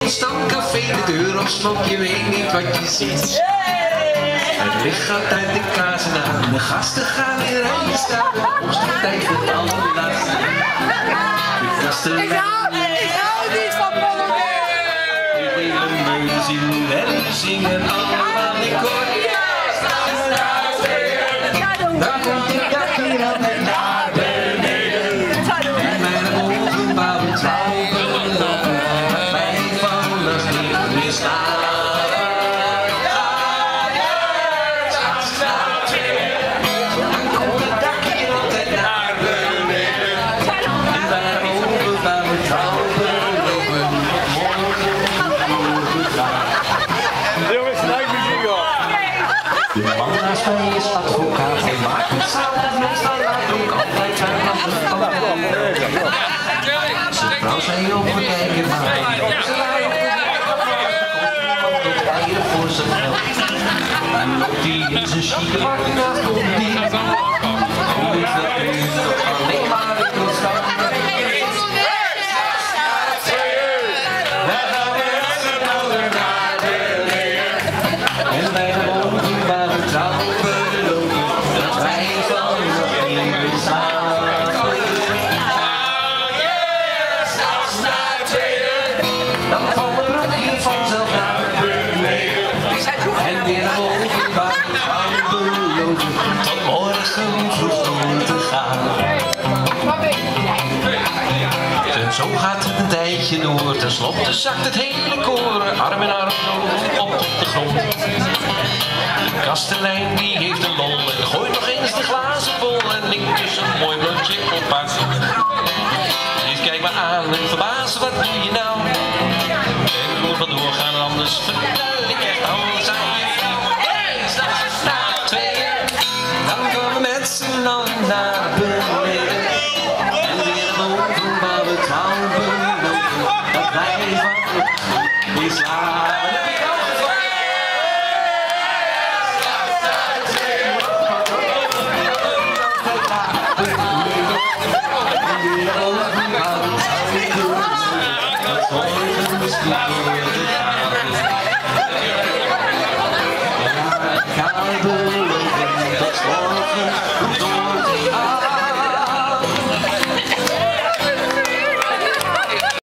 Stamcafé, de deur op slot, je weet niet wat je ziet. Het licht gaat uit de kazen aan, de gasten gaan weer rijden staan. Op de tijd voor het allerlaatste. Ik hou niet van Polonaise. De hele meus in en zingen allemaal in koor. Dan komt de dak hier aan en naar beneden. En mijn ogen bouwen trouwen lopen. Mijn vallers niet meer staan. De man naast mij is advocaat, hij maakt het samen met zijn laat ook altijd zijn handen. Zijn vrouw zei overkijken, maar hij ze laat op tot eieren voor zijn geld. En loopt hij in zijn chique pak naast op die. Hoe is dat nu toch alleen maar in de stad? En bij de ogen waar we trouwen lopen, dat wij van nog even slapen. Als naar tweeën, dan valt de brug hier vanzelf naar beneden. En weer naar ogen waar we trouwen lopen, tot morgen vroeg door te gaan. En zo gaat het een tijdje door, tenslotte zakt het hele koor, arm in arm op de grond. De kastelein die heeft een lol en gooit nog eens de glazen vol en linkt dus een mooi blondje op haar zon. Dus kijk me aan en verbazen, wat doe je nou? En moet wel doorgaan, anders vertel ik echt alles aan je vrouw. Eens na tweeën, dan gaan we met z'n allen naar beneden. En weer boven waar we trouwen lopen, dat wij van is laat.